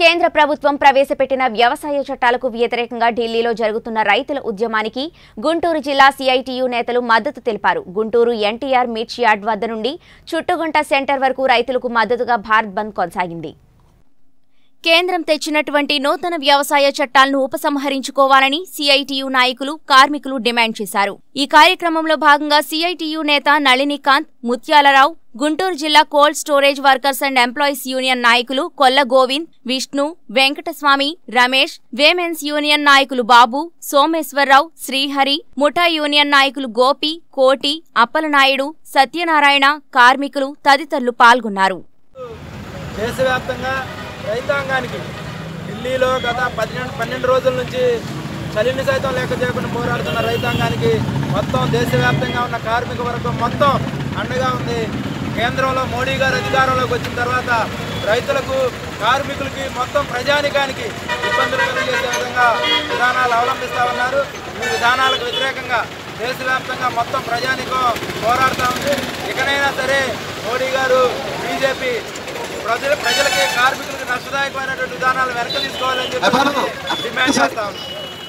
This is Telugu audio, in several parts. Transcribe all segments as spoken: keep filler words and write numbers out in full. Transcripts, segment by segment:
కేంద్ర ప్రభుత్వం ప్రవేశపెట్టిన వ్యవసాయ చట్టాలకు వ్యతిరేకంగా ఢిల్లీలో జరుగుతున్న రైతుల ఉద్యమానికి గుంటూరు జిల్లా సిఐటియు నేతలు మద్దతు తెలిపారు. గుంటూరు ఎన్టీఆర్ మిర్చి యార్డ్ వద్ద నుండి చుట్టుగుంట సెంటర్ వరకు రైతులకు మద్దతుగా భారత్ బంద్ కొనసాగింది. కేంద్రం తెచ్చినటువంటి నూతన వ్యవసాయ చట్టాలను ఉపసంహరించుకోవాలని సిఐటియు నాయకులు, కార్మికులు డిమాండ్ చేశారు. ఈ కార్యక్రమంలో భాగంగా సిఐటియు నేత నళినీకాంత్, ముత్యాలరావు, గుంటూరు జిల్లా cold storage workers and employees union నాయకులు కొల్ల గోవింద్, విష్ణు, వెంకటస్వామి, రమేష్, వేమెన్స్ యూనియన్ నాయకులు బాబు, సోమేశ్వరరావు, శ్రీహరి, ముఠా యూనియన్ నాయకులు గోపి, కోటి, అప్పలనాయుడు, సత్యనారాయణ, కార్మికులు తదితరులు పాల్గొన్నారు. దేశవ్యాప్తంగా రైతాంగానికి ఢిల్లీలో గత పన్నెండు పన్నెండు రోజుల నుంచి చలిని సైతం లెక్క చేయకుండా పోరాడుతున్న రైతాంగానికి మొత్తం దేశవ్యాప్తంగా ఉన్న కార్మిక వర్గం మొత్తం అండగా ఉంది. కేంద్రంలో మోడీ గారు అధికారంలోకి వచ్చిన తర్వాత రైతులకు, కార్మికులకి, మొత్తం ప్రజానికానికి ఇబ్బందులు కలిగేసే విధంగా విధానాలు అవలంబిస్తూ ఉన్నారు. ఈ విధానాలకు వ్యతిరేకంగా దేశవ్యాప్తంగా మొత్తం ప్రజానికం పోరాడుతూ ఉంది. ఇకనైనా సరే మోడీ గారు, బీజేపీ ప్రజల ప్రజలకి, కార్మికులకి నష్టదాయకమైనటువంటి విధానాలు వెనక తీసుకోవాలని చెప్పి డిమాండ్ చేస్తా ఉన్నాం.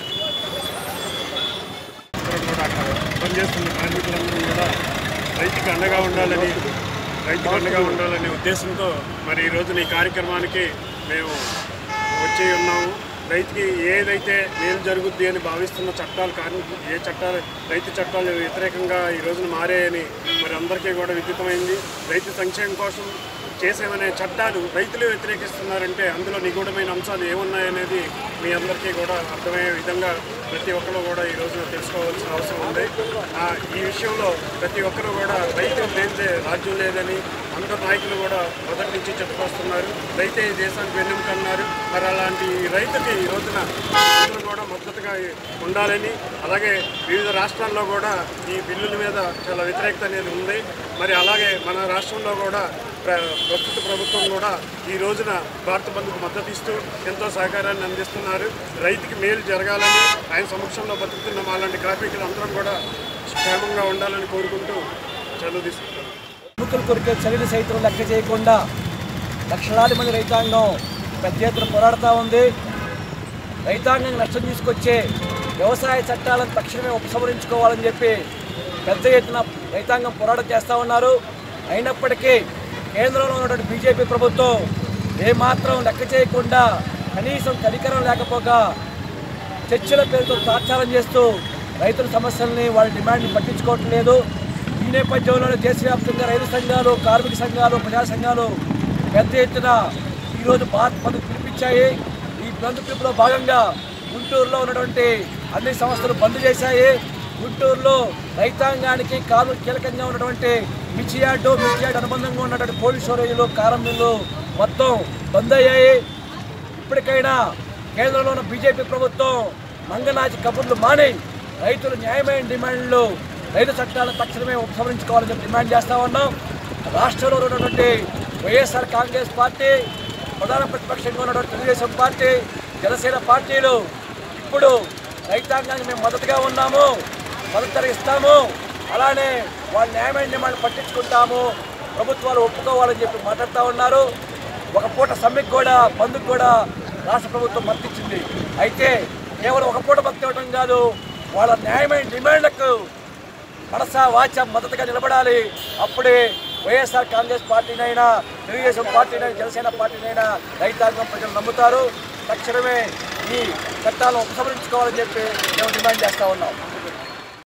పనిచేస్తున్న కార్మికులందరూ కూడా రైతుకు అండగా ఉండాలని రైతుకు అండగా ఉండాలనే ఉద్దేశంతో మరి ఈ రోజున ఈ కార్యక్రమానికి మేము వచ్చి ఉన్నాము. రైతుకి ఏదైతే మేలు జరుగుద్ది అని భావిస్తున్న చట్టాలు, కార్మికులు ఏ చట్టాలు, రైతు చట్టాలు వ్యతిరేకంగా ఈ రోజున మారాయని మరి అందరికీ కూడా విదితమైంది. రైతు సంక్షేమం కోసం చేసేమనే చట్టాలు రైతులు వ్యతిరేకిస్తున్నారంటే అందులో నిగూఢమైన అంశాలు ఏమున్నాయనేది మీ అందరికీ కూడా అర్థమయ్యే విధంగా ప్రతి ఒక్కరు కూడా ఈ రోజున తెలుసుకోవాల్సిన అవసరం ఉంది. ఈ విషయంలో ప్రతి ఒక్కరు కూడా రైతు లేదే రాజ్యం లేదని అందరు నాయకులు కూడా మొదటి నుంచి చెప్పుకొస్తున్నారు. రైతే ఈ దేశానికి వెన్నెముకన్నారు. మరి అలాంటి రైతుకి ఈ రోజున రైతులు కూడా మద్దతుగా ఉండాలని, అలాగే వివిధ రాష్ట్రాల్లో కూడా ఈ బిల్లుల మీద చాలా వ్యతిరేకత అనేది ఉంది. మరి అలాగే మన రాష్ట్రంలో కూడా ప్రస్తుత ప్రభుత్వం కూడా ఈ రోజున భారత బంద్కు మద్దతు ఇస్తూ ఎంతో సహకారాన్ని అందిస్తున్నారు. రైతుకి మేలు జరగాలని, ఆయన సమక్షంలో బతుకుతున్న మాలాంటి కార్మికులు అందరం కూడా క్షేమంగా ఉండాలని కోరుకుంటూ సెలవు తీసుకుంటారు. కార్మికులు కొరికే చలిని సైతం లెక్క చేయకుండా లక్షలాది మంది రైతాంగం పెద్ద ఎత్తున పోరాడుతూ ఉంది. రైతాంగం నష్టం తీసుకొచ్చే వ్యవసాయ చట్టాలను తక్షణమే ఉపసంహరించుకోవాలని చెప్పి పెద్ద ఎత్తున రైతాంగం పోరాటం చేస్తూ ఉన్నారు. అయినప్పటికీ కేంద్రంలో ఉన్నటువంటి బీజేపీ ప్రభుత్వం ఏమాత్రం లెక్క చేయకుండా, కనీసం కనికరం లేకపోగా చర్చల పేరుతో తాత్సారం చేస్తూ రైతుల సమస్యల్ని, వాళ్ళ డిమాండ్ని పట్టించుకోవట్లేదు. ఈ నేపథ్యంలోనే దేశవ్యాప్తంగా రైతు సంఘాలు, కార్మిక సంఘాలు, ప్రజా సంఘాలు పెద్ద ఎత్తున ఈరోజు భారత్ బంద్ పిలిపించాయి. ఈ బంద్ పిలుపులో భాగంగా గుంటూరులో ఉన్నటువంటి అన్ని సంస్థలు బంద్ చేశాయి. గుంటూరులో రైతాంగానికి కాలు కీలకంగా ఉన్నటువంటి మిర్చి యార్డు, మిర్చి యార్డు అనుబంధంగా ఉన్నటువంటి కోల్డ్ స్టోరేజ్లు, కారం మిల్లు మొత్తం బంద్ అయ్యాయి. ఇప్పటికైనా కేంద్రంలో ఉన్న బీజేపీ ప్రభుత్వం మంగనాచి కబుర్లు మాని రైతుల న్యాయమైన డిమాండ్లు, రైతు చట్టాలను తక్షణమే ఉపసంహరించుకోవాలని చెప్పి డిమాండ్ చేస్తూ ఉన్నాం. రాష్ట్రంలో ఉన్నటువంటి వైఎస్ఆర్ కాంగ్రెస్ పార్టీ, ప్రధాన ప్రతిపక్షంగా ఉన్నటువంటి తెలుగుదేశం పార్టీ, జనసేన పార్టీలు ఇప్పుడు రైతాంగానికి మేము మద్దతుగా ఉన్నాము, మద్దతు ఇస్తాము, అలానే వాళ్ళ న్యాయమైన డిమాండ్ పట్టించుకుంటాము, ప్రభుత్వాలు ఒప్పుకోవాలని చెప్పి మాట్లాడుతూ ఉన్నారు. ఒక పూట సమ్మెకు కూడా, బంద్కు కూడా రాష్ట్ర ప్రభుత్వం మద్దతిచ్చింది. అయితే కేవలం ఒక పూట మద్దతు ఇవ్వడం కాదు, వాళ్ళ న్యాయమైన డిమాండ్లకు మనసా వాచ మద్దతుగా నిలబడాలి. అప్పుడే వైఎస్ఆర్ కాంగ్రెస్ పార్టీనైనా, తెలుగుదేశం పార్టీనైనా, జనసేన పార్టీనైనా రైతాంగం ప్రజలు నమ్ముతారు. తక్షణమే ఈ చట్టాలను ఉపసంహరించుకోవాలని చెప్పి మేము డిమాండ్ చేస్తూ ఉన్నాం.